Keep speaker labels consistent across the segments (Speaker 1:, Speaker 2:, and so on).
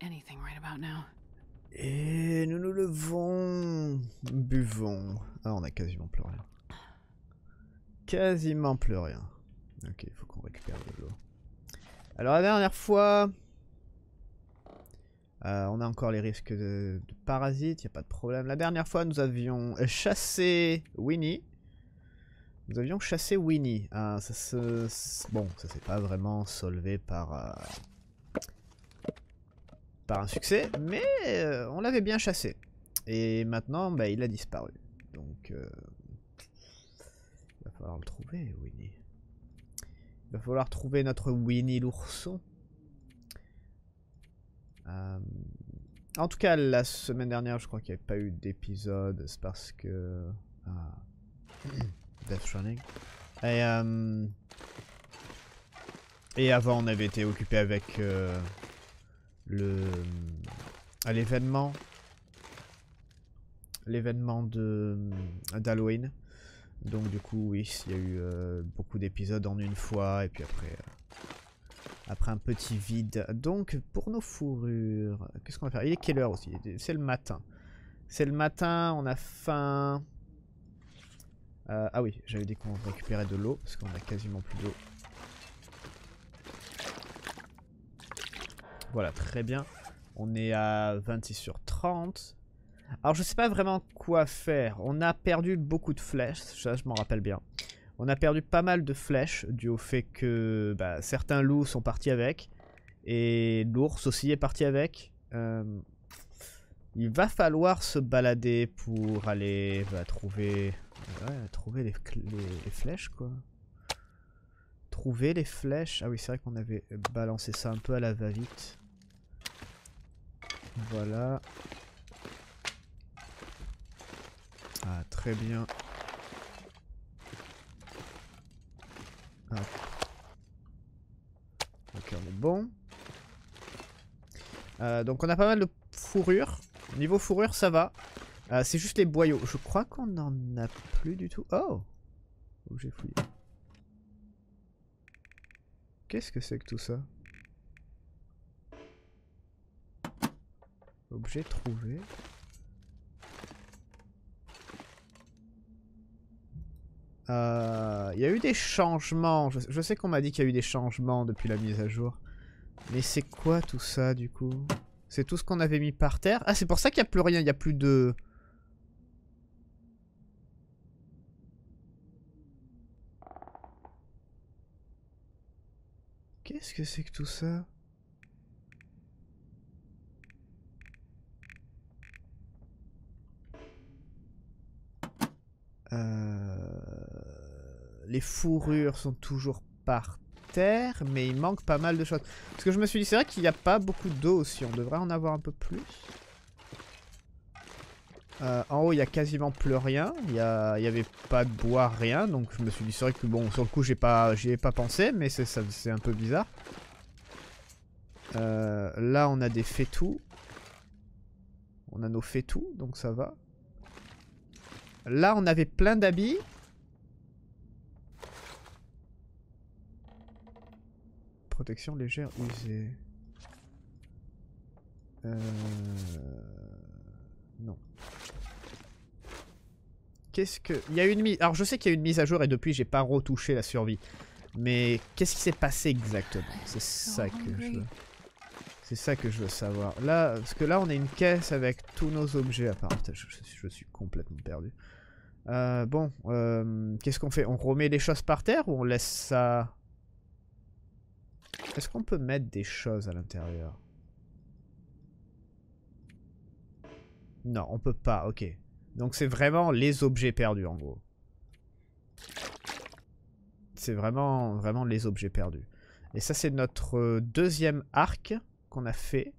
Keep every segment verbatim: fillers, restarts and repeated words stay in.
Speaker 1: anything right about now.
Speaker 2: Et nous nous levons, buvons. Ah, on a quasiment plus rien. Quasiment plus rien. Ok, il faut qu'on récupère de l'eau. Alors la dernière fois, euh, on a encore les risques de, de parasites, il n'y a pas de problème. La dernière fois, nous avions chassé Winnie. Nous avions chassé Winnie. Ah, ça se... Bon, ça s'est pas vraiment solvé par... Euh... par un succès, mais euh, on l'avait bien chassé. Et maintenant, bah, il a disparu. Donc, euh, il va falloir le trouver, Winnie. Il va falloir trouver notre Winnie l'ourson. Euh, en tout cas, la semaine dernière, je crois qu'il n'y avait pas eu d'épisode. C'est parce que... Ah. Death Running. Et, euh, et avant, on avait été occupé avec... Euh, le à l'événement l'événement de d'Halloween, donc du coup oui, il y a eu euh, beaucoup d'épisodes en une fois et puis après euh, après un petit vide. Donc pour nos fourrures, qu'est-ce qu'on va faire? Il est quelle heure aussi? C'est le matin, c'est le matin, on a faim. Euh, ah oui, j'avais dit qu'on récupérait de l'eau parce qu'on a quasiment plus d'eau. Voilà, très bien. On est à vingt-six sur trente. Alors, je sais pas vraiment quoi faire. On a perdu beaucoup de flèches. Ça, je m'en rappelle bien. On a perdu pas mal de flèches dû au fait que bah, certains loups sont partis avec. Et l'ours aussi est parti avec. Euh, il va falloir se balader pour aller bah, trouver... Ouais, trouver les, les, les flèches, quoi. Trouver les flèches. Ah oui, c'est vrai qu'on avait balancé ça un peu à la va-vite. Voilà. Ah, très bien. Ah. Ok, on est bon. Euh, donc on a pas mal de fourrure. Niveau fourrure, ça va. Euh, c'est juste les boyaux. Je crois qu'on n'en a plus du tout. Oh! Oh, j'ai fouillé. Qu'est-ce que c'est que tout ça? Objet trouvé. Il euh, y a eu des changements. Je, je sais qu'on m'a dit qu'il y a eu des changements depuis la mise à jour. Mais c'est quoi tout ça du coup? C'est tout ce qu'on avait mis par terre? Ah, c'est pour ça qu'il n'y a plus rien. Il n'y a plus de... Qu'est-ce que c'est que tout ça? Euh... Les fourrures sont toujours par terre, mais il manque pas mal de choses. Parce que je me suis dit, c'est vrai qu'il n'y a pas beaucoup d'eau aussi, on devrait en avoir un peu plus. Euh, en haut, il n'y a quasiment plus rien, il n'y avait pas de bois, rien, donc je me suis dit, c'est vrai que bon, sur le coup, j'ai pas, j'y ai pas pensé, mais c'est un peu bizarre. Euh, là, on a des fétous. On a nos fétous, donc ça va. Là, on avait plein d'habits. Protection légère usée. Euh... Non. Qu'est-ce que... Il y a une mise... Alors, je sais qu'il y a une mise à jour et depuis, j'ai pas retouché la survie. Mais qu'est-ce qui s'est passé exactement? C'est ça que je veux... C'est ça que je veux savoir. Là, parce que là, on a une caisse avec tous nos objets. À part, je, je, je suis complètement perdu. Euh, bon, euh, qu'est-ce qu'on fait? On remet les choses par terre ou on laisse ça? Est-ce qu'on peut mettre des choses à l'intérieur? Non, on peut pas, ok. Donc c'est vraiment les objets perdus en gros. C'est vraiment, vraiment les objets perdus. Et ça c'est notre deuxième arc qu'on a fait.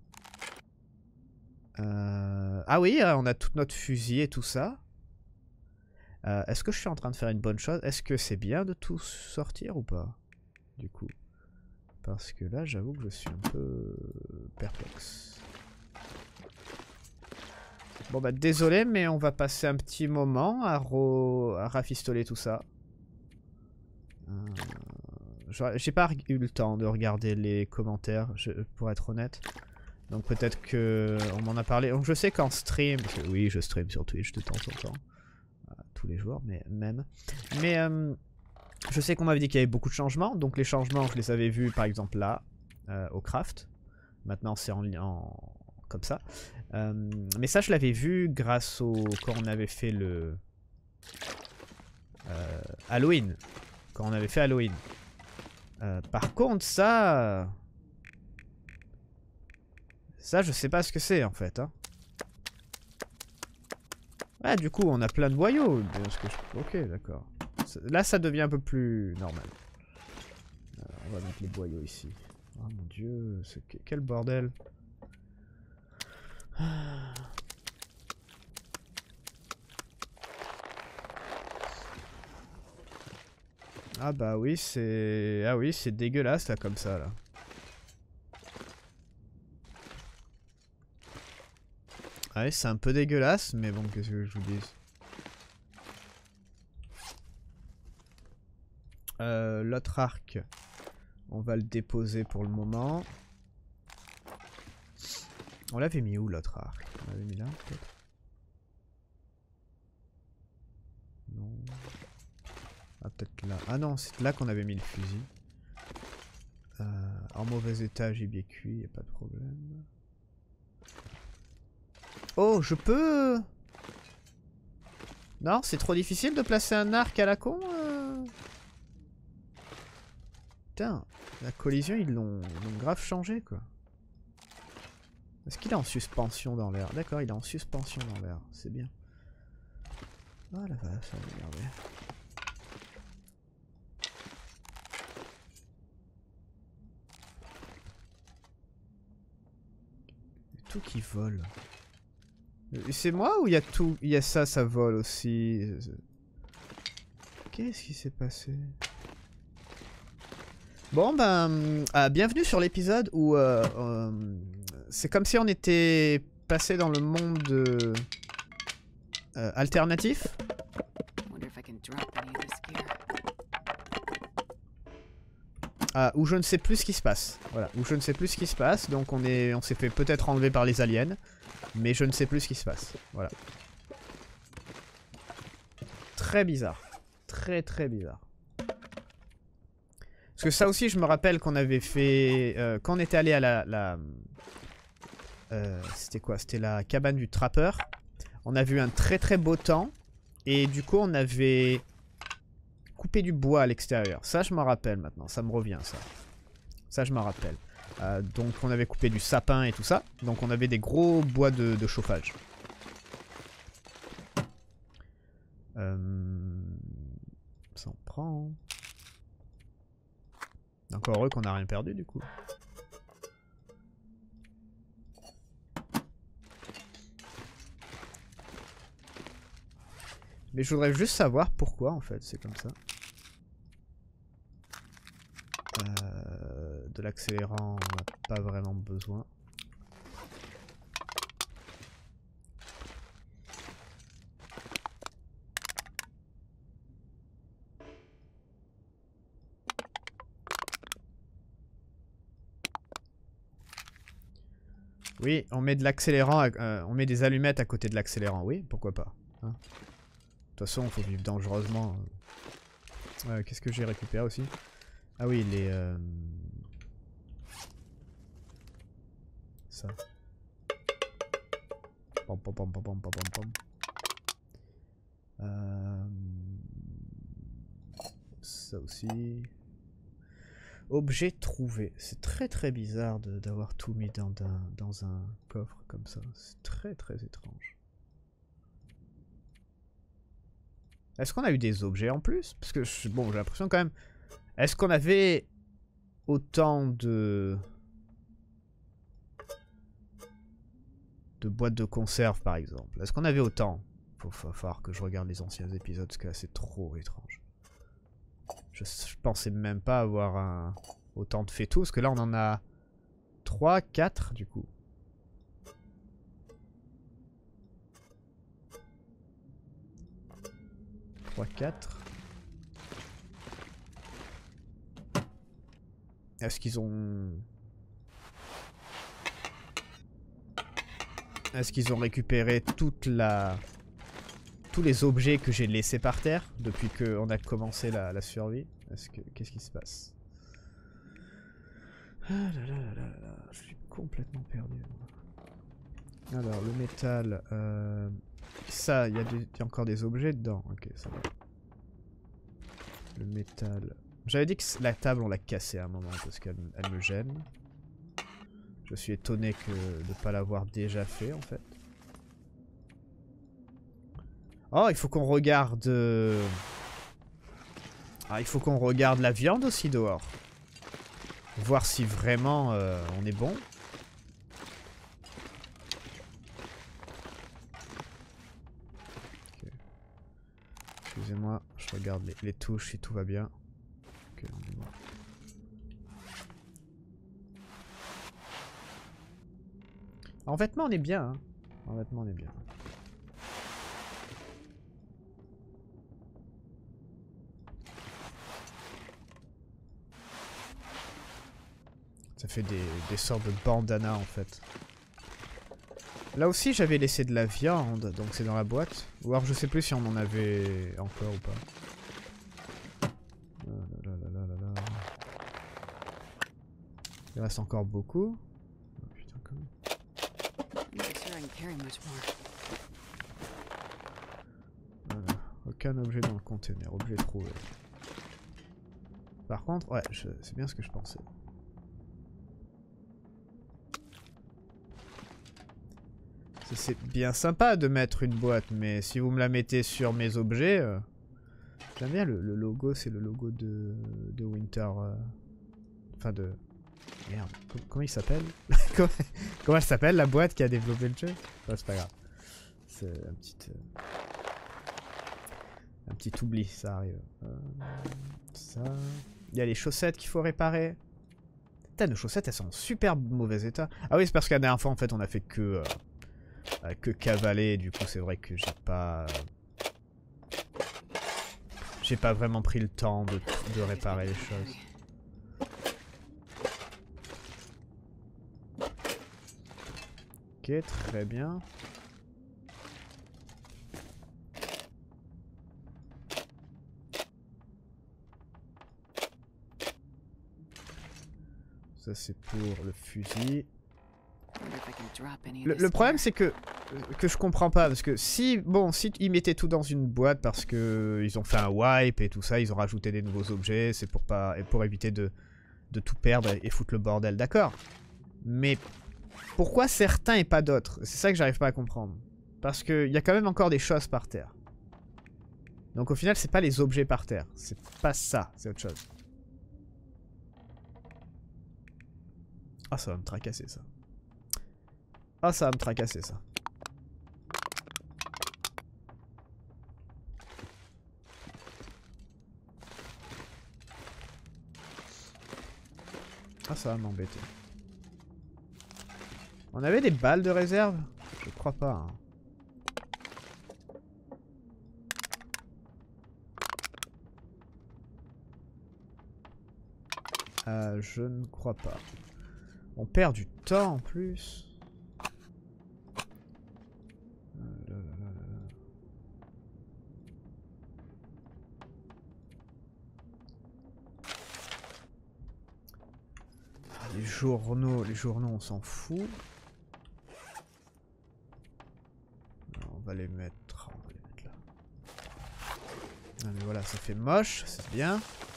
Speaker 2: Euh... Ah oui, on a toute notre fusil et tout ça. Euh, Est-ce que je suis en train de faire une bonne chose? Est-ce que c'est bien de tout sortir ou pas? Du coup. Parce que là, j'avoue que je suis un peu perplexe. Bon bah désolé, mais on va passer un petit moment à, à rafistoler tout ça. Euh, J'ai pas eu le temps de regarder les commentaires, je, pour être honnête. Donc peut-être que on m'en a parlé. Donc je sais qu'en stream, parce que oui je stream sur Twitch de temps en temps, euh, tous les jours, mais même. Mais euh, je sais qu'on m'avait dit qu'il y avait beaucoup de changements. Donc les changements, je les avais vus par exemple là, euh, au craft. Maintenant c'est en, en comme ça. Euh, mais ça je l'avais vu grâce au quand on avait fait le euh, Halloween. Quand on avait fait Halloween. Euh, par contre ça. Ça, je sais pas ce que c'est en fait. Hein. Ouais, du coup, on a plein de boyaux. Ce que je... Ok, d'accord. Là, ça devient un peu plus normal. Euh, on va mettre les boyaux ici. Oh mon dieu, quel bordel. Ah bah oui, c'est... Ah oui, c'est dégueulasse là, comme ça, là. Ouais, c'est un peu dégueulasse, mais bon, qu'est-ce que je vous dis. Euh, L'autre arc, on va le déposer pour le moment. On l'avait mis où l'autre arc? On l'avait mis là, peut-être? Non. Ah, peut-être là. Ah non, c'est là qu'on avait mis le fusil. Euh, en mauvais état, gibier cuit, y a pas de problème. Oh, je peux... Non, c'est trop difficile de placer un arc à la con. Euh... Putain, la collision, ils l'ont grave changé, quoi. Est-ce qu'il est en suspension dans l'air? D'accord, il est en suspension dans l'air, c'est bien. Ah la vache, ça va regarder. Tout qui vole. C'est moi ou il y a tout, il y a ça, ça vole aussi. Qu'est-ce qui s'est passé? Bon ben, euh, bienvenue sur l'épisode où euh, euh, c'est comme si on était passé dans le monde euh, euh, alternatif. Ah, où je ne sais plus ce qui se passe. Voilà, où je ne sais plus ce qui se passe. Donc on est, on s'est fait peut-être enlever par les aliens, mais je ne sais plus ce qui se passe. Voilà. Très bizarre, très très bizarre. Parce que ça aussi, je me rappelle qu'on avait fait, euh, quand on était allé à la, la euh, c'était quoi? C'était la cabane du trappeur. On a vu un très très beau temps et du coup on avait couper du bois à l'extérieur. Ça, je m'en rappelle maintenant. Ça me revient, ça. Ça, je m'en rappelle. Euh, donc, on avait coupé du sapin et tout ça. Donc, on avait des gros bois de, de chauffage. Euh... Ça en prend. Encore heureux qu'on n'a rien perdu, du coup. Mais je voudrais juste savoir pourquoi, en fait, c'est comme ça. Euh, de l'accélérant, on n'a pas vraiment besoin. Oui, on met de l'accélérant, euh, on met des allumettes à côté de l'accélérant, oui, pourquoi pas. Hein. De toute façon, il faut vivre dangereusement. Euh, Qu'est-ce que j'ai récupéré aussi? Ah oui, les... Euh... Ça. Pom, pom, pom, pom, pom, pom, pom. Euh... Ça aussi. Objet trouvé. C'est très très bizarre d'avoir tout mis dans, dans, dans un coffre comme ça. C'est très très étrange. Est-ce qu'on a eu des objets en plus? Parce que, je, bon, j'ai l'impression quand même... Est-ce qu'on avait autant de... de boîtes de conserve, par exemple? Est-ce qu'on avait autant? Il va falloir que je regarde les anciens épisodes, parce que là, c'est trop étrange. Je, je pensais même pas avoir un, autant de fétus, parce que là, on en a trois, quatre, du coup. trois, quatre. Est-ce qu'ils ont... Est-ce qu'ils ont récupéré toute la... tous les objets que j'ai laissés par terre depuis qu'on a commencé la, la survie? Est-ce que... Qu'est-ce qui se passe? Ah là là là là là, je suis complètement perdu. Alors, le métal... Euh... Ça, il y, y a encore des objets dedans. Ok, ça va. Le métal... J'avais dit que la table, on l'a cassée à un moment parce qu'elle elle me gêne. Je suis étonné que de ne pas l'avoir déjà fait, en fait. Oh, il faut qu'on regarde... Euh... Ah, il faut qu'on regarde la viande aussi dehors. Voir si vraiment euh, on est bon. Okay. Excusez-moi, je regarde les, les touches si tout va bien. Okay, bon. En vêtements on est bien. Hein. En vêtements on est bien. Ça fait des, des sortes de bandanas en fait. Là aussi j'avais laissé de la viande, donc c'est dans la boîte. Ou alors je sais plus si on en avait encore ou pas. Oh là là là là là. Il reste encore beaucoup. Oh, putain, quand même. Voilà. Aucun objet dans le conteneur, objet trouvé. Par contre, ouais, c'est bien ce que je pensais. C'est bien sympa de mettre une boîte, mais si vous me la mettez sur mes objets... Euh... J'aime bien le, le logo, c'est le logo de, de Winter... Euh... Enfin de... Merde, comment, comment il s'appelle? comment, comment elle s'appelle la boîte qui a développé le jeu? Enfin, c'est pas grave. C'est un petit... Euh... Un petit oubli, ça arrive. Euh... Ça... Il y a les chaussettes qu'il faut réparer. Putain, nos chaussettes, elles sont en super mauvais état. Ah oui, c'est parce qu'à la dernière fois, en fait, on a fait que... Euh... Euh, que cavaler, du coup c'est vrai que j'ai pas j'ai pas vraiment pris le temps de, de réparer les choses. Ok, très bien. Ça c'est pour le fusil. Le, le problème c'est que que je comprends pas parce que si bon si ils mettaient tout dans une boîte parce que ils ont fait un wipe et tout ça, ils ont rajouté des nouveaux objets, c'est pour pas et pour éviter de de tout perdre et, et foutre le bordel, d'accord. Mais pourquoi certains et pas d'autres? C'est ça que j'arrive pas à comprendre. Parce que il y a quand même encore des choses par terre. Donc au final c'est pas les objets par terre, c'est pas ça, c'est autre chose. Ah, ça va me tracasser ça. Ah, ça va me tracasser ça. Ah, ça va m'embêter. On avait des balles de réserve? Je crois pas. Hein. Euh, je ne crois pas. On perd du temps en plus. Les journaux, les journaux on s'en fout. On va les mettre, on va les mettre là. Ah mais voilà, ça fait moche, c'est bien.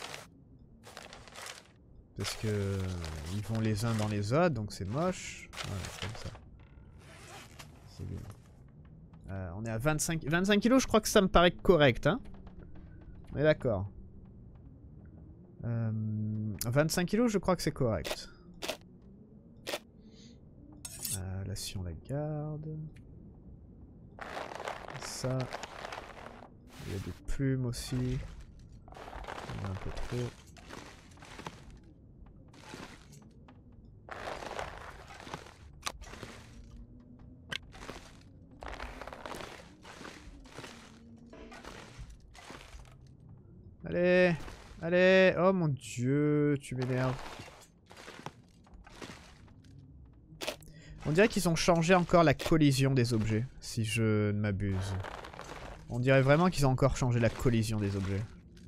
Speaker 2: Parce que ils vont les uns dans les autres, donc c'est moche. Voilà, comme ça. C'est bien. Euh, on est à vingt-cinq, vingt-cinq kilos, je crois que ça me paraît correct, hein. On est d'accord. Euh, vingt-cinq kilos, je crois que c'est correct. Euh, là, si on la garde. Ça. Il y a des plumes aussi. Il y en a un peu trop. Allez, allez, oh mon dieu, tu m'énerves. On dirait qu'ils ont changé encore la collision des objets, si je ne m'abuse. On dirait vraiment qu'ils ont encore changé la collision des objets.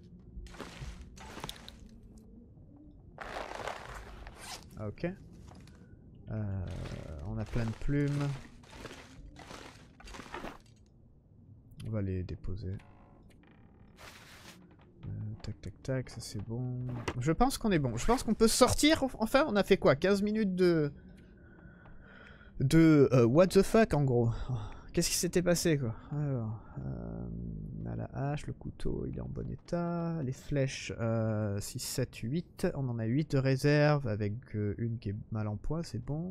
Speaker 2: Ok. Euh, on a plein de plumes. On va les déposer. Euh, tac tac tac, ça c'est bon. Je pense qu'on est bon. Je pense qu'on peut sortir. Enfin, on a fait quoi? quinze minutes de... De... Uh, what the fuck en gros. Qu'est-ce qui s'était passé quoi? Alors... Euh, on a la hache, le couteau il est en bon état. Les flèches euh, six, sept, huit. On en a huit de réserve avec euh, une qui est mal en point, c'est bon.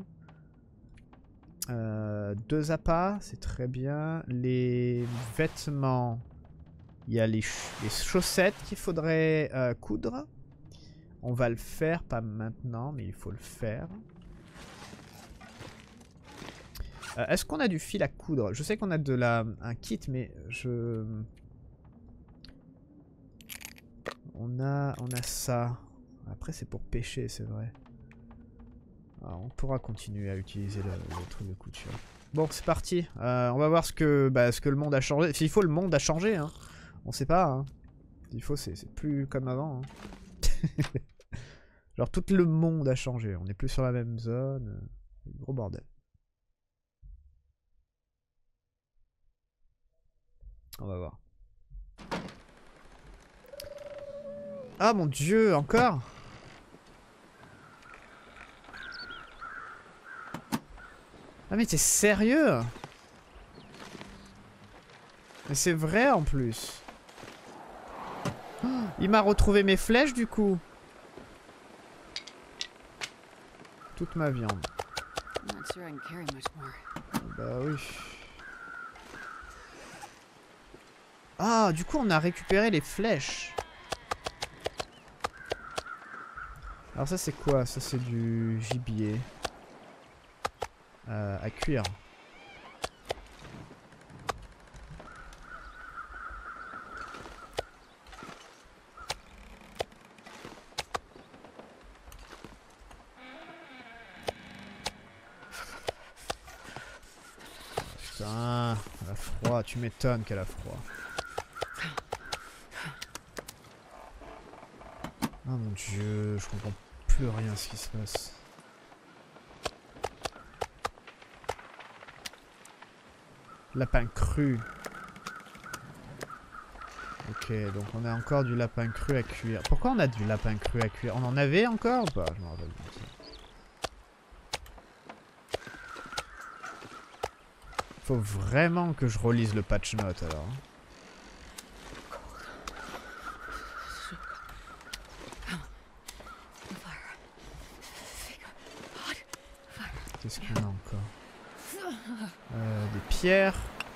Speaker 2: Euh, deux appâts, c'est très bien. Les vêtements, il y a les, ch les chaussettes qu'il faudrait euh, coudre. On va le faire, pas maintenant, mais il faut le faire. Euh, Est-ce qu'on a du fil à coudre? Je sais qu'on a de la un kit, mais je... On a, on a ça. Après, c'est pour pêcher, c'est vrai. Alors, on pourra continuer à utiliser le, le truc de couture. Bon, c'est parti. Euh, on va voir ce que, bah, ce que le monde a changé. S'il faut, le monde a changé. Hein. On sait pas. Hein. S'il faut, c'est plus comme avant. Hein. Genre, tout le monde a changé. On n'est plus sur la même zone. Gros bordel. On va voir. Ah mon dieu, encore? Ah mais t'es sérieux? Mais c'est vrai en plus. Oh, il m'a retrouvé mes flèches du coup. Toute ma viande. Bah oui. Ah, du coup on a récupéré les flèches. Alors ça c'est quoi? Ça c'est du gibier. Euh, à cuire. Putain, elle a froid, tu m'étonnes qu'elle a froid. Oh mon dieu, je comprends plus rien à ce qui se passe. Lapin cru. Ok, donc on a encore du lapin cru à cuire. Pourquoi on a du lapin cru à cuire? On en avait encore ou pas? Je m'en rappelle pas. Faut vraiment que je relise le patch note alors. Qu'est-ce qu'on a encore? euh, Des pierres.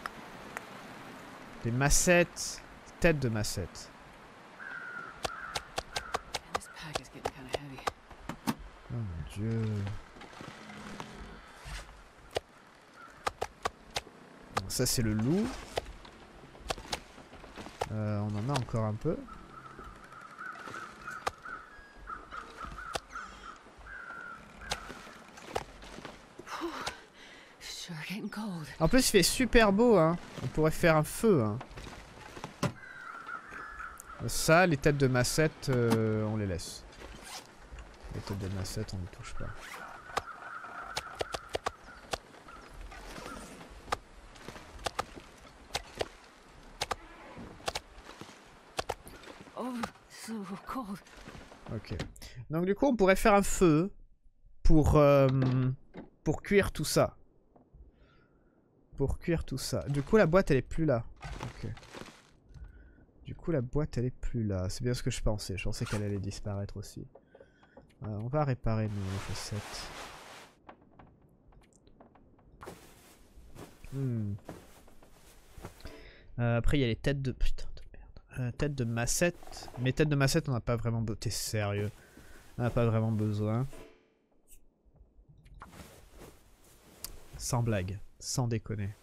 Speaker 2: Des massettes. Tête de massette. Oh mon dieu. Bon, ça c'est le loup. Euh, on en a encore un peu. En plus il fait super beau hein. On pourrait faire un feu hein. Ça, les têtes de massette, euh, on les laisse. Les têtes de massette, on ne touche pas. Ok. Donc du coup, on pourrait faire un feu pour, euh, pour cuire tout ça. Pour cuire tout ça. Du coup, la boîte, elle est plus là. Ok. Du coup, la boîte, elle est plus là. C'est bien ce que je pensais. Je pensais qu'elle allait disparaître aussi. Euh, on va réparer nos chaussettes. Hmm. Euh, après, il y a les têtes de... Putain de merde. Euh, têtes de massette. Mais têtes de massette, on n'a pas vraiment... Be... T'es sérieux? On n'a pas vraiment besoin. Sans blague. Sans déconner.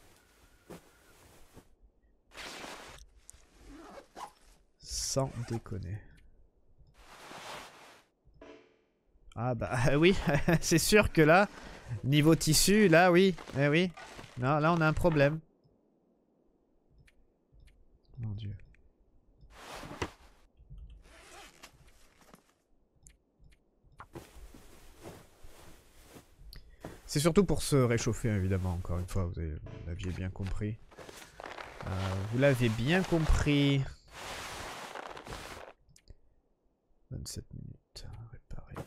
Speaker 2: Sans déconner. Ah bah oui, c'est sûr que là, Niveau tissu, là, oui. Eh oui. Non, là, on a un problème. Mon Dieu. C'est surtout pour se réchauffer, évidemment, encore une fois, vous l'aviez bien compris. Euh, vous l'avez bien compris. vingt-sept minutes à réparer.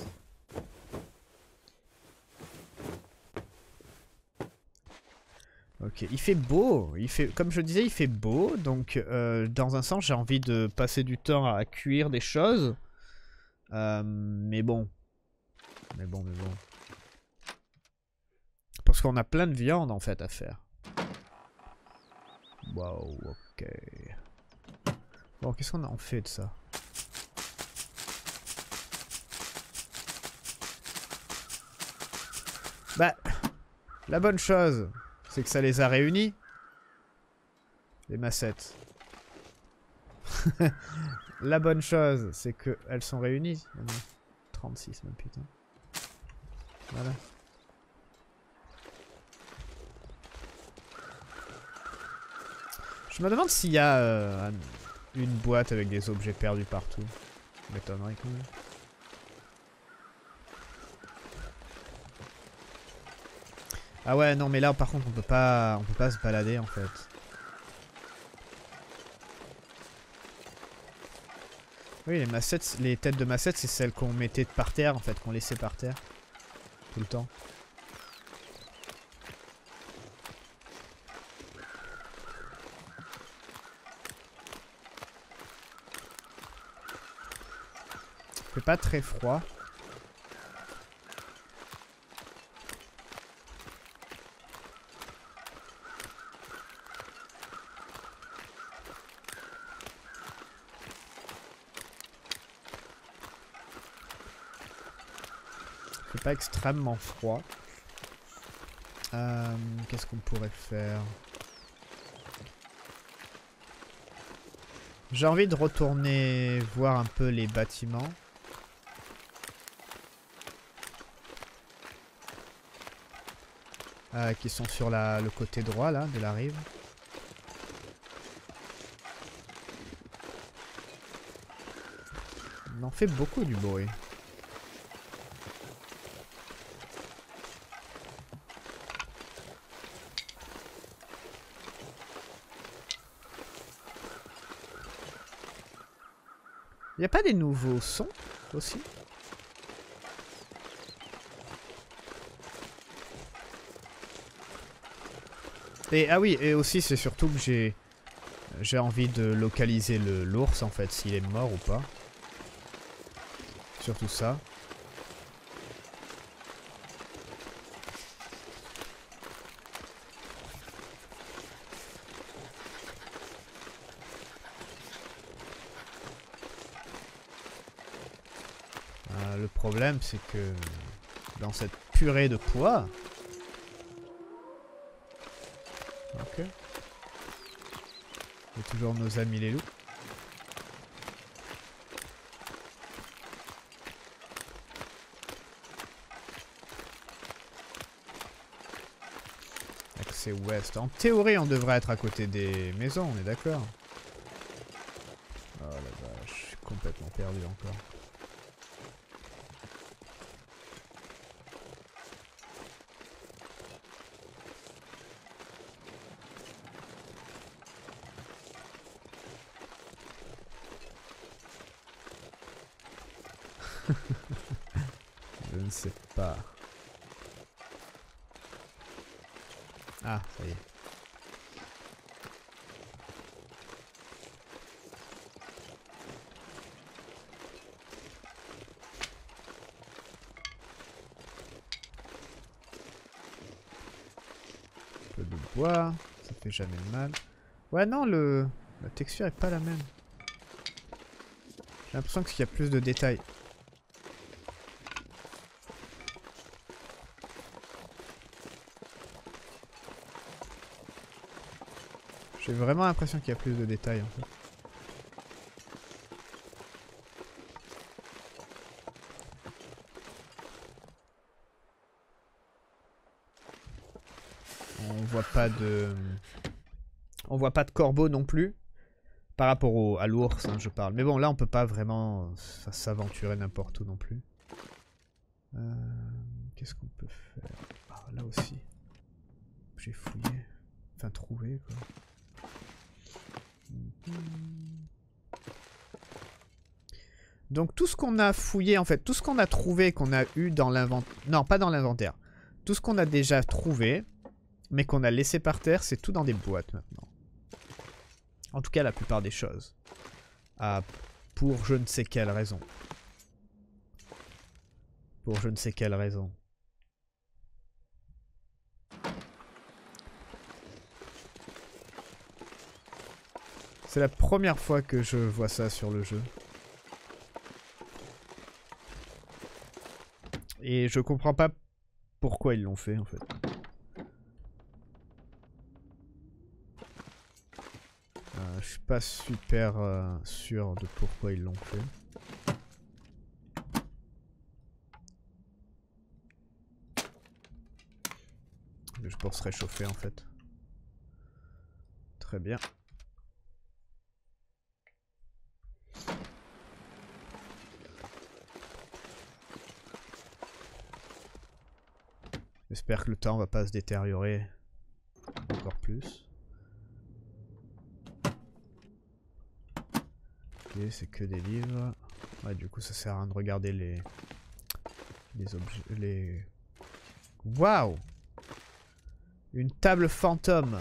Speaker 2: Ok, il fait beau. Il fait, comme je disais, il fait beau. Donc, euh, dans un sens, j'ai envie de passer du temps à cuire des choses. Euh, mais bon. Mais bon, mais bon. Parce qu'on a plein de viande, en fait, à faire. Wow, ok. Bon, qu'est-ce qu'on en fait de ça? Bah, la bonne chose, c'est que ça les a réunis. Les massettes. La bonne chose, c'est qu'elles sont réunies. trente-six même, putain. Voilà. Je me demande s'il y a euh, une boîte avec des objets perdus partout. Ça m'étonnerait quand même. Ah ouais, non, mais là, par contre, on peut pas, on peut pas se balader, en fait. Oui, les massettes, les têtes de massettes, c'est celles qu'on mettait par terre, en fait, qu'on laissait par terre. Tout le temps. Il fait pas très froid. Il fait pas extrêmement froid. Euh, Qu'est-ce qu'on pourrait faire? J'ai envie de retourner voir un peu les bâtiments. Euh, qui sont sur la, le côté droit là, de la rive. On en fait beaucoup du bruit. Il n'y a pas des nouveaux sons aussi? Et ah oui, et aussi c'est surtout que j'ai j'ai envie de localiser le l'ours en fait, s'il est mort ou pas. Surtout ça. Euh, le problème c'est que dans cette purée de pois... Ok. Il y a toujours nos amis les loups. Accès ouest. En théorie, on devrait être à côté des maisons, on est d'accord? Oh la vache, je suis complètement perdu encore. Je ne sais pas. Ah, ça y est. Un peu de bois, ça fait jamais de mal. Ouais, non, le... la texture est pas la même. J'ai l'impression qu'il y a plus de détails. J'ai vraiment l'impression qu'il y a plus de détails en fait. voit pas de... On voit pas de corbeau non plus. Par rapport au, à l'ours, hein, je parle. Mais bon, là, on peut pas vraiment s'aventurer n'importe où non plus. Euh, Qu'est-ce qu'on peut faire? Ah, là aussi. J'ai fouillé. Enfin, trouvé, quoi. Donc, tout ce qu'on a fouillé, en fait, tout ce qu'on a trouvé, qu'on a eu dans l'inventaire... Non, pas dans l'inventaire. Tout ce qu'on a déjà trouvé, mais qu'on a laissé par terre, c'est tout dans des boîtes, maintenant. En tout cas, la plupart des choses. Ah, pour je ne sais quelle raison. Pour je ne sais quelle raison. C'est la première fois que je vois ça sur le jeu. Et je comprends pas pourquoi ils l'ont fait, en fait. Euh, je suis pas super euh, sûr de pourquoi ils l'ont fait. Juste pour se réchauffer, en fait. Très bien. J'espère que le temps va pas se détériorer encore plus. Ok, c'est que des livres. Ouais, du coup, ça sert à rien de regarder les... Les objets... Les... Waouh! Une table fantôme.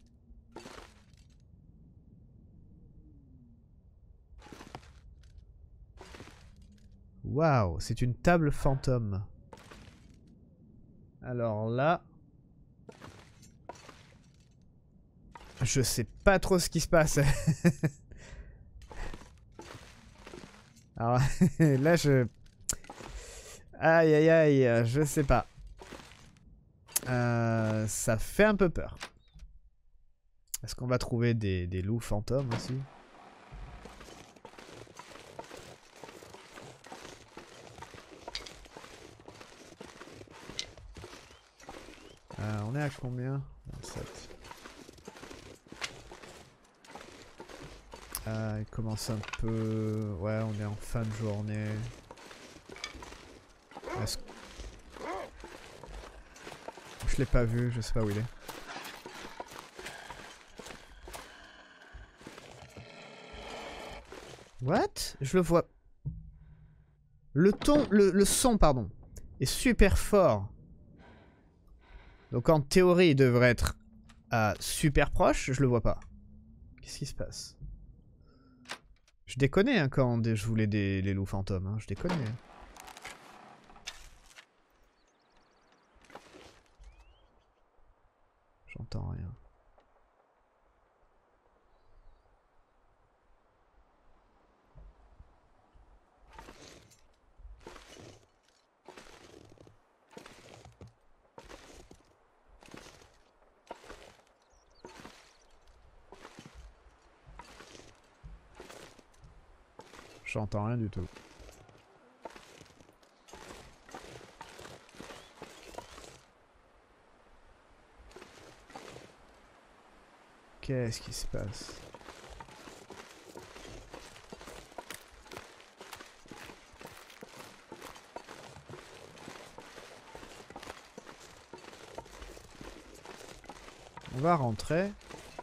Speaker 2: Waouh, c'est une table fantôme. Alors là... Je sais pas trop ce qui se passe. Alors là, je... Aïe aïe aïe, je sais pas. Euh, ça fait un peu peur. Est-ce qu'on va trouver des, des loups fantômes aussi? Euh, on est à combien? vingt-sept. Euh, il commence un peu... Ouais, on est en fin de journée. Est-ce... Je l'ai pas vu, je sais pas où il est. What? Je le vois... Le ton... Le, le son, pardon, est super fort. Donc en théorie, il devrait être euh, super proche. Je le vois pas. Qu'est-ce qui se passe? Je déconne hein, quand je voulais des les loups fantômes. Hein. Je déconne. J'entends rien. J'entends rien du tout. Qu'est-ce qui se passe? On va rentrer.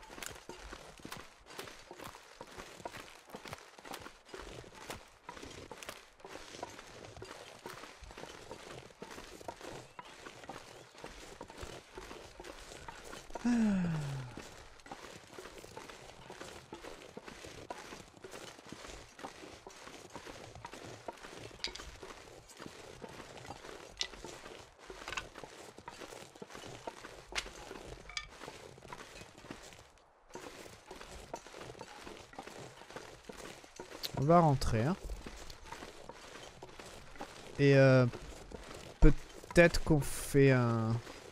Speaker 2: On va rentrer. Hein. Et euh, peut-être qu'on fait un...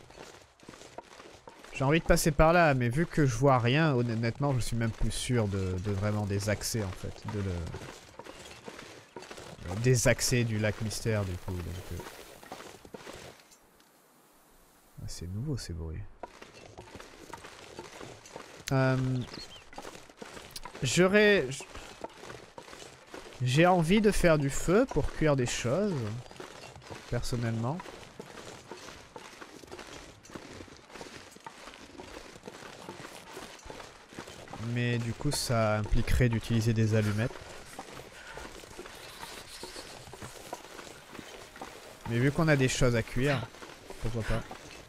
Speaker 2: J'ai envie de passer par là, mais vu que je vois rien, honnêtement, je suis même plus sûr de, de vraiment des accès en fait. De le... Des accès du lac mystère du coup. Donc, euh... ah, c'est nouveau ces bruits. Euh, J'aurais... J'ai envie de faire du feu pour cuire des choses, personnellement. Mais du coup, ça impliquerait d'utiliser des allumettes. Mais vu qu'on a des choses à cuire, pourquoi pas.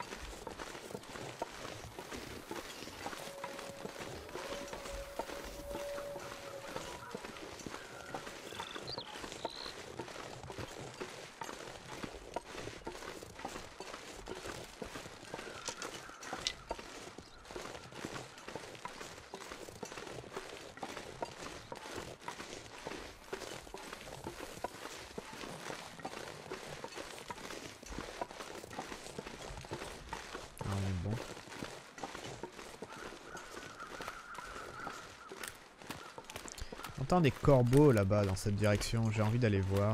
Speaker 2: J'entends des corbeaux là-bas dans cette direction, j'ai envie d'aller voir.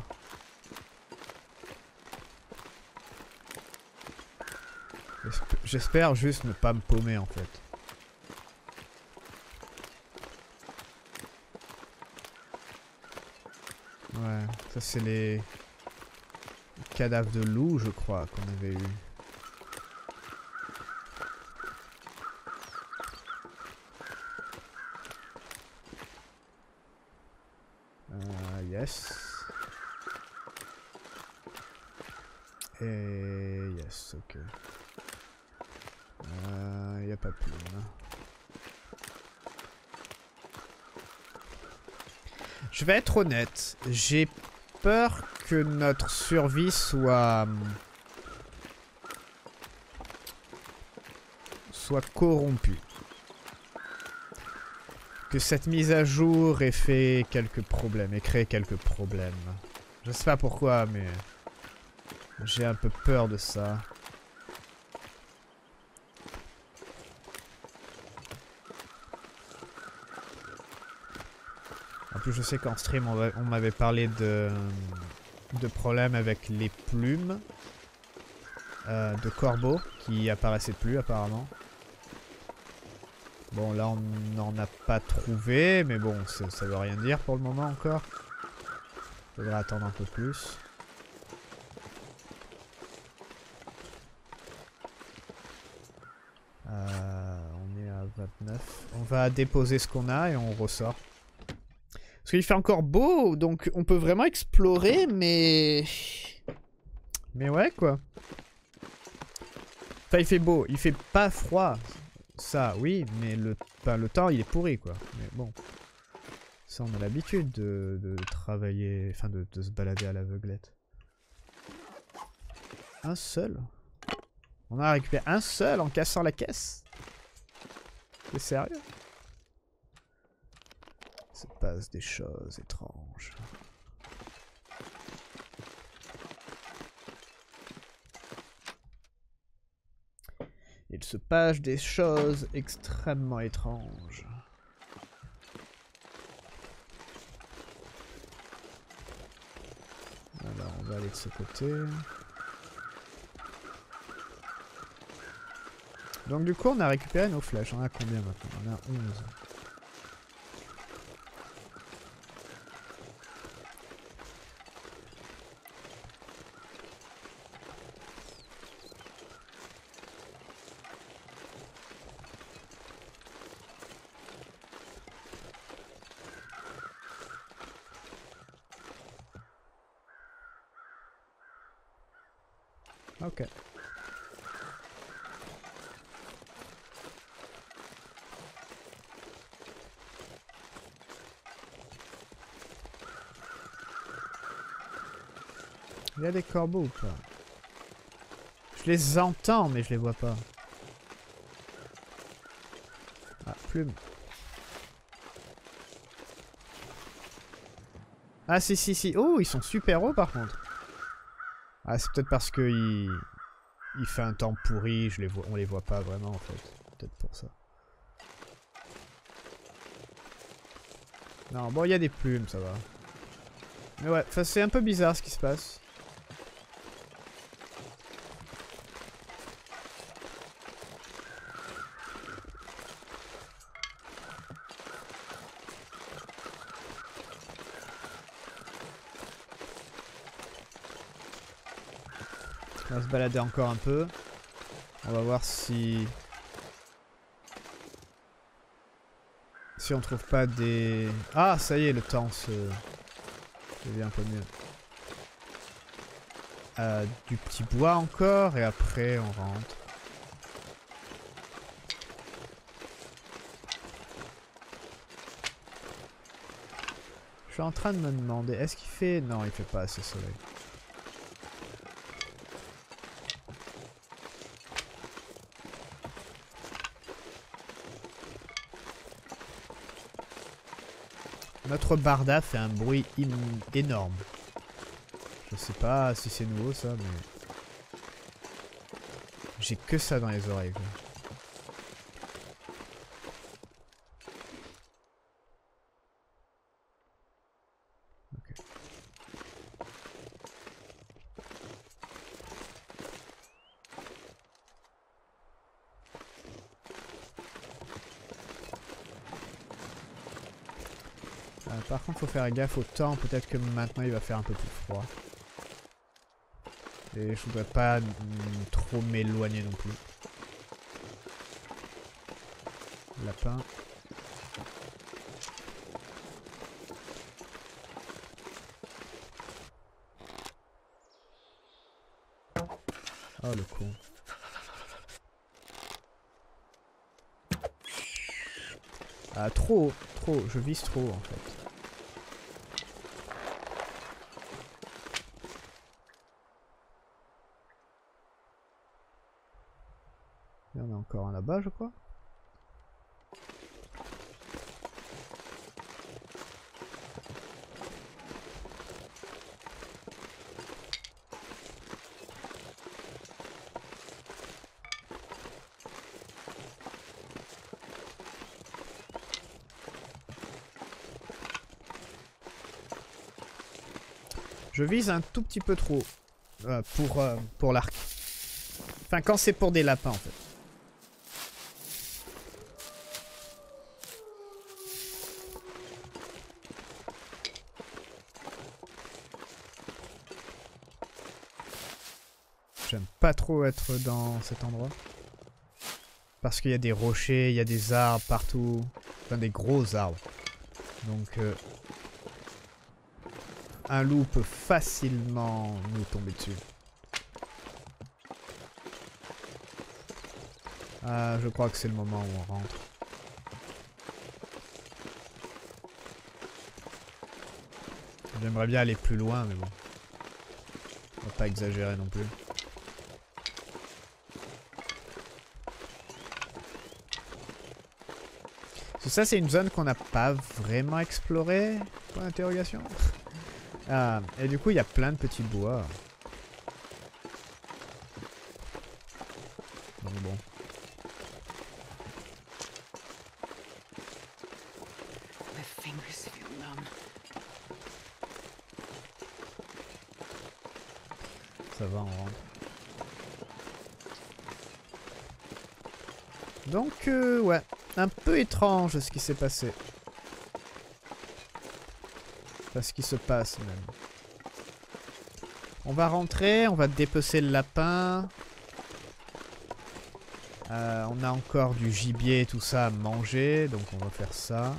Speaker 2: J'espère juste ne pas me paumer en fait. Ouais, ça c'est les cadavres de loups je crois qu'on avait eu. Yes. Et yes, ok. Il n'y a pas de plume. Je vais être honnête, j'ai peur que notre survie soit... soit corrompue. Que cette mise à jour ait fait quelques problèmes, ait créé quelques problèmes. Je sais pas pourquoi, mais j'ai un peu peur de ça. En plus, je sais qu'en stream, on m'avait parlé de, de problèmes avec les plumes euh, de corbeaux qui apparaissaient plus apparemment. Bon, là, on n'en a pas trouvé, mais bon, ça veut rien dire pour le moment encore. Faudrait attendre un peu plus. Euh, on est à vingt-neuf. On va déposer ce qu'on a et on ressort. Parce qu'il fait encore beau, donc on peut vraiment explorer, mais... Mais ouais, quoi. Enfin, il fait beau, il fait pas froid. Ça, oui, mais le, enfin, le temps, il est pourri, quoi. Mais bon. Ça, on a l'habitude de, de travailler... Enfin, de, de se balader à l'aveuglette. Un seul? On a récupéré un seul en cassant la caisse? T'es sérieux? Il se passe des choses étranges. Il se passe des choses extrêmement étranges. Alors, on va aller de ce côté. Donc du coup, on a récupéré nos flèches. On a combien maintenant? On a onze. Ok. Il y a des corbeaux ou pas? Je les entends, mais je les vois pas. Ah, plume. Ah, si, si, si. Oh, ils sont super hauts par contre. Ah, c'est peut-être parce que il... il fait un temps pourri, je les vois... on les voit pas vraiment en fait. Peut-être pour ça. Non, bon, il y a des plumes, ça va. Mais ouais, c'est un peu bizarre ce qui se passe. On va se balader encore un peu. On va voir si... Si on trouve pas des... Ah, ça y est, le temps se... devient un peu mieux. Euh, du petit bois encore, et après on rentre. Je suis en train de me demander, est-ce qu'il fait... Non, il fait pas assez soleil. Notre barda fait un bruit énorme. Je sais pas si c'est nouveau ça, mais... J'ai que ça dans les oreilles, quoi. Okay. Euh, par contre, faut faire gaffe au temps. Peut-être que maintenant il va faire un peu plus froid. Et je voudrais pas mm, trop m'éloigner non plus. Lapin. Oh le con. Ah trop, trop, je vise trop en fait. Il y en a encore un là-bas je crois. Je vise un tout petit peu trop euh, pour, euh, pour l'arc. Enfin, quand c'est pour des lapins, en fait. J'aime pas trop être dans cet endroit. Parce qu'il y a des rochers, il y a des arbres partout. Enfin, des gros arbres. Donc... Euh, un loup peut facilement nous tomber dessus. Ah, je crois que c'est le moment où on rentre. J'aimerais bien aller plus loin, mais bon. On va pas exagérer non plus. Ça, c'est une zone qu'on n'a pas vraiment explorée. Point d'interrogation. Ah, et du coup, il y a plein de petits bois. Donc bon. Ça va, on rentre. Donc, euh, ouais. Un peu étrange ce qui s'est passé. Enfin, ce qui se passe même. On va rentrer, on va dépecer le lapin. Euh, on a encore du gibier et tout ça à manger, donc on va faire ça.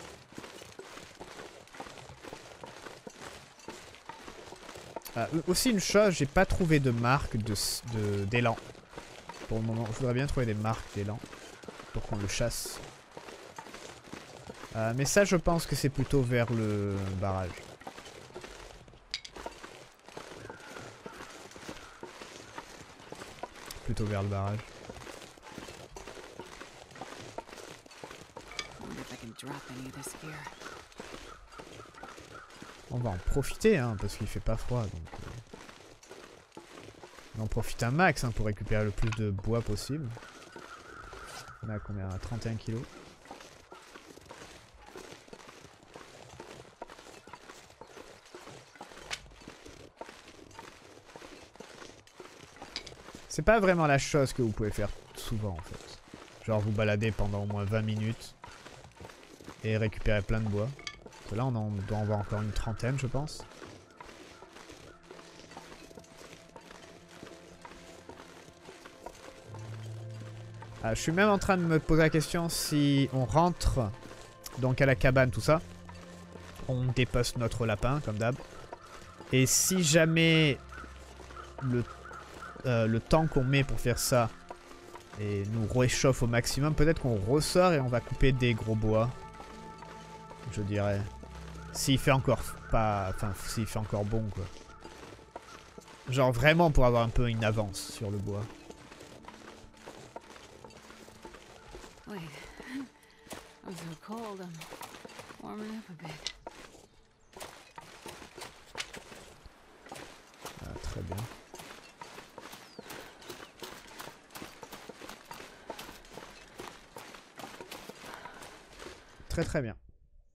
Speaker 2: Euh, aussi une chose, j'ai pas trouvé de marque de, de, d'élan. Pour le moment, je voudrais bien trouver des marques d'élan. Pour qu'on le chasse. Euh, mais ça, je pense que c'est plutôt vers le barrage. Plutôt vers le barrage. On va en profiter, hein, parce qu'il fait pas froid. Donc, euh... on en profite un max hein, pour récupérer le plus de bois possible. On a combien? trente et un kilos. C'est pas vraiment la chose que vous pouvez faire souvent en fait. Genre vous balader pendant au moins vingt minutes et récupérer plein de bois. Parce que là on en doit en voir encore une trentaine je pense. Ah, je suis même en train de me poser la question si on rentre donc à la cabane, tout ça. On dépose notre lapin, comme d'hab. Et si jamais le, euh, le temps qu'on met pour faire ça et nous réchauffe au maximum, peut-être qu'on ressort et on va couper des gros bois. Je dirais. S'il fait encore pas... Enfin, s'il fait encore bon, quoi. Genre vraiment pour avoir un peu une avance sur le bois.
Speaker 1: Wait. I'm so cold. I'm warming up a bit.
Speaker 2: Ah, très bien. Très très bien.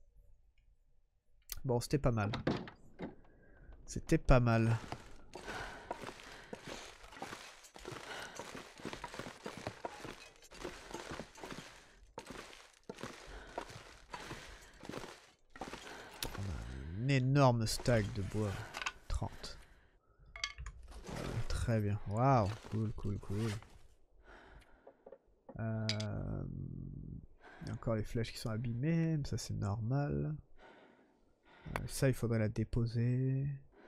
Speaker 2: Bon, c'était pas mal. C'était pas mal. On a un énorme stack de bois. trente. Voilà, très bien. Waouh, cool, cool, cool. Euh... Il y a encore les flèches qui sont abîmées, mais ça c'est normal. Euh, ça, il faudrait la déposer.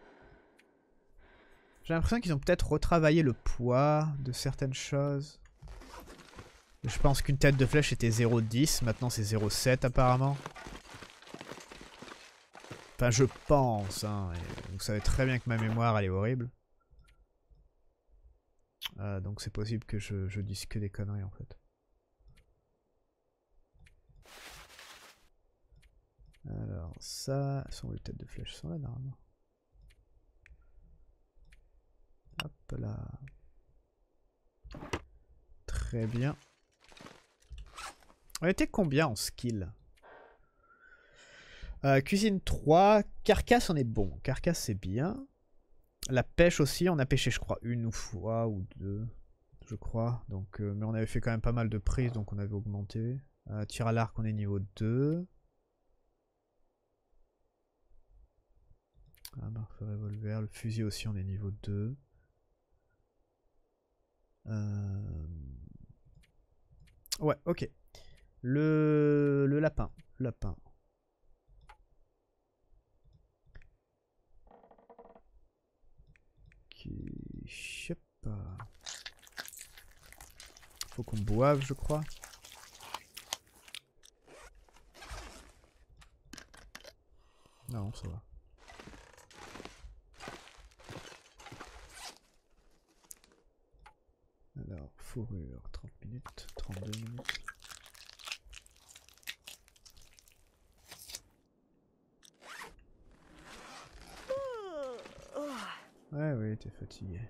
Speaker 2: J'ai l'impression qu'ils ont peut-être retravaillé le poids de certaines choses. Je pense qu'une tête de flèche était zéro virgule dix, maintenant c'est zéro virgule sept apparemment. Enfin, je pense, hein. Et vous savez très bien que ma mémoire, elle est horrible. Euh, donc c'est possible que je, je dise que des conneries en fait. Alors ça, elles sont où les têtes de flèche? Elles sont là normalement. Hop là. Très bien. On était combien en skill? euh, Cuisine trois. Carcasse on est bon. Carcasse c'est bien. La pêche aussi, on a pêché je crois une fois ou deux. Je crois. Donc, euh, mais on avait fait quand même pas mal de prises donc on avait augmenté. Euh, tir à l'arc on est niveau deux. Ah, marque revolver, le fusil aussi on est niveau deux. Euh... Ouais, ok. Le, le lapin. Lapin. Qui... Je sais pas. Faut qu'on boive, je crois. Non, ça va. Alors, fourrure, trente minutes, trente-deux minutes. Ouais, oui, t'es fatigué.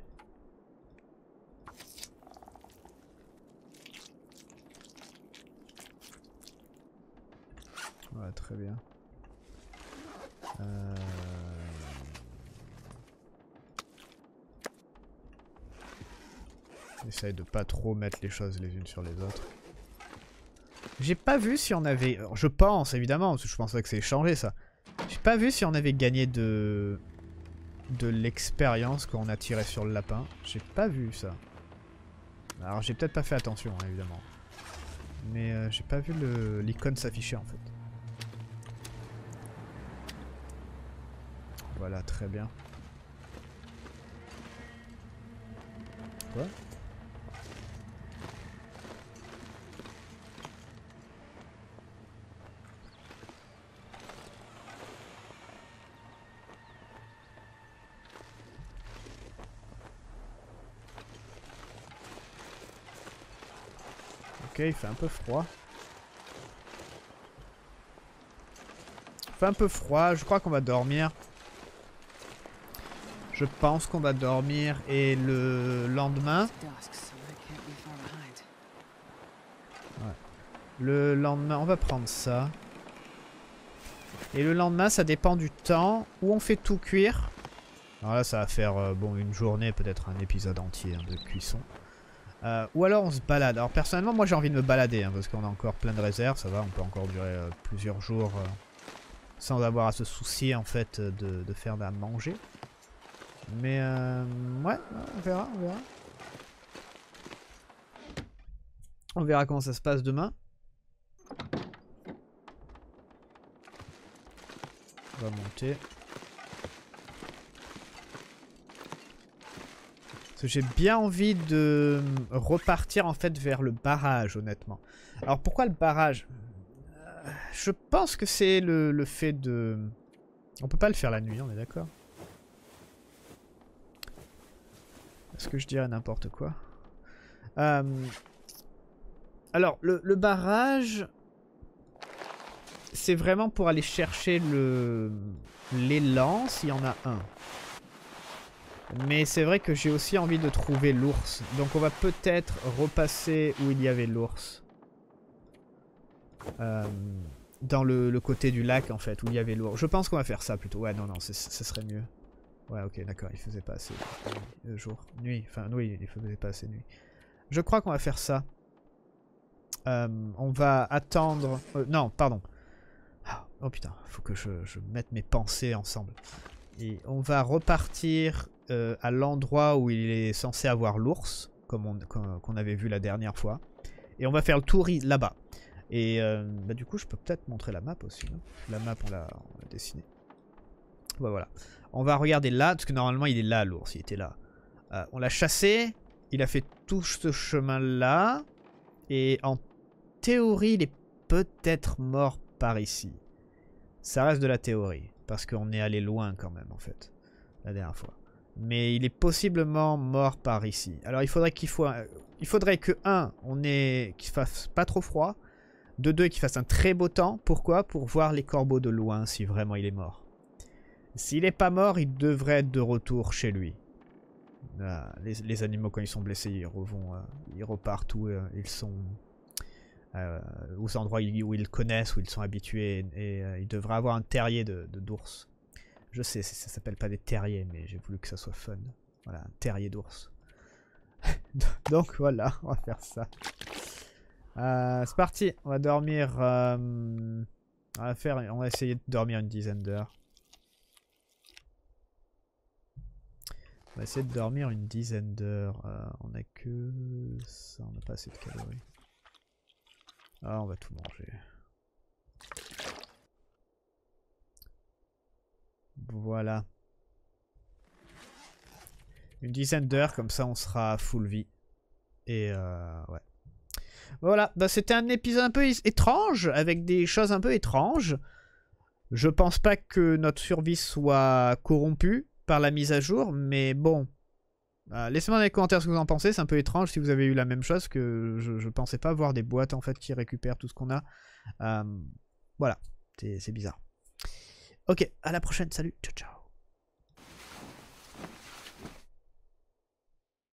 Speaker 2: Ouais, très bien. Euh... Essaye de pas trop mettre les choses les unes sur les autres. J'ai pas vu si on avait... Alors, je pense, évidemment, parce que je pensais que c'est changé ça. J'ai pas vu si on avait gagné de... de l'expérience qu'on a tiré sur le lapin. J'ai pas vu ça. Alors j'ai peut-être pas fait attention, hein, évidemment. Mais euh, j'ai pas vu l'icône s'afficher en fait. Voilà, très bien. Quoi ? Ok, il fait un peu froid. Il fait un peu froid, je crois qu'on va dormir. Je pense qu'on va dormir et le lendemain... Ouais. Le lendemain, on va prendre ça. Et le lendemain, ça dépend du temps où on fait tout cuire. Alors là, ça va faire euh, bon une journée, peut-être un épisode entier hein, de cuisson. Euh, ou alors on se balade. Alors personnellement, moi j'ai envie de me balader hein, parce qu'on a encore plein de réserves. Ça va, on peut encore durer euh, plusieurs jours euh, sans avoir à se soucier en fait de, de faire à manger. Mais euh, ouais, on verra, on verra. On verra comment ça se passe demain. On va monter. Parce que j'ai bien envie de repartir en fait vers le barrage, honnêtement. Alors pourquoi le barrage? euh, Je pense que c'est le, le fait de... On peut pas le faire la nuit, on est d'accord? Est-ce que je dirais n'importe quoi? euh... Alors, le, le barrage... C'est vraiment pour aller chercher le l'élan, s'il y en a un. Mais c'est vrai que j'ai aussi envie de trouver l'ours. Donc on va peut-être repasser où il y avait l'ours. Euh, dans le, le côté du lac, en fait, où il y avait l'ours. Je pense qu'on va faire ça plutôt. Ouais, non, non, ce serait mieux. Ouais, ok, d'accord, il faisait pas assez de jour. Nuit, enfin, oui, il faisait pas assez nuit. Je crois qu'on va faire ça. Euh, on va attendre... Euh, non, pardon. Oh putain, faut que je, je mette mes pensées ensemble. Et on va repartir euh, à l'endroit où il est censé avoir l'ours, comme on qu'on avait vu la dernière fois. Et on va faire le tour là-bas. Et euh, bah, du coup, je peux peut-être montrer la map aussi. Non, la map, on l'a dessinée. Ouais, voilà. On va regarder là, parce que normalement, il est là, l'ours. Il était là. Euh, on l'a chassé. Il a fait tout ce chemin-là. Et en théorie, il est peut-être mort par ici. Ça reste de la théorie, parce qu'on est allé loin quand même, en fait, la dernière fois. Mais il est possiblement mort par ici. Alors il faudrait qu'il faut, il faudrait que un, on ait, qu'il fasse pas trop froid. De deux, qu'il fasse un très beau temps. Pourquoi? Pour voir les corbeaux de loin, si vraiment il est mort. S'il est pas mort, il devrait être de retour chez lui. Là, les, les animaux, quand ils sont blessés, ils, revont, euh, ils repartent où euh, ils sont... Euh, aux endroits où ils connaissent, où ils sont habitués, et, et euh, ils devraient avoir un terrier de d'ours. Je sais, ça s'appelle pas des terriers, mais j'ai voulu que ça soit fun. Voilà, un terrier d'ours. Donc voilà, on va faire ça. Euh, c'est parti, on va dormir. Euh, on va faire, on va essayer de dormir une dizaine d'heures. On va essayer de dormir une dizaine d'heures. Euh, on a que ça, on n'a pas assez de calories. Ah, on va tout manger. Voilà. Une dizaine d'heures, comme ça on sera full vie. Et euh, ouais. Voilà, bah, c'était un épisode un peu étrange, avec des choses un peu étranges. Je pense pas que notre survie soit corrompue par la mise à jour, mais bon. Euh, Laissez-moi dans les commentaires ce que vous en pensez, c'est un peu étrange si vous avez eu la même chose, que je, je pensais pas voir des boîtes en fait qui récupèrent tout ce qu'on a. Euh, voilà, c'est bizarre. Ok, à la prochaine, salut, ciao ciao.